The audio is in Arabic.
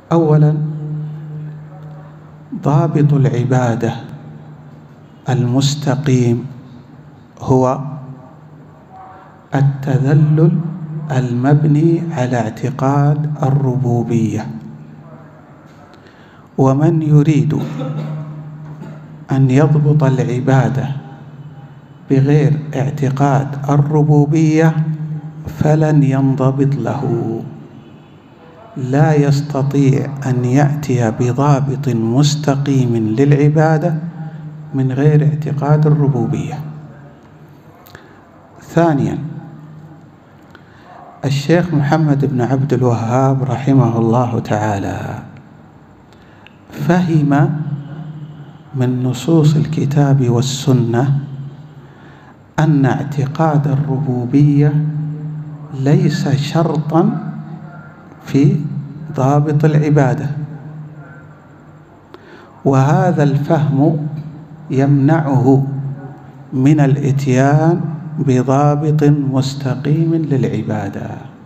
أولا، ضابط العبادة المستقيم هو التذلل المبني على اعتقاد الربوبية. ومن يريد أن يضبط العبادة بغير اعتقاد الربوبية فلن ينضبط له، لا يستطيع أن يأتي بضابط مستقيم للعبادة من غير اعتقاد الربوبية. ثانيا، الشيخ محمد بن عبد الوهاب رحمه الله تعالى فهم من نصوص الكتاب والسنة أن اعتقاد الربوبية ليس شرطا في ضابط العبادة، وهذا الفهم يمنعه من الإتيان بضابط مستقيم للعبادة.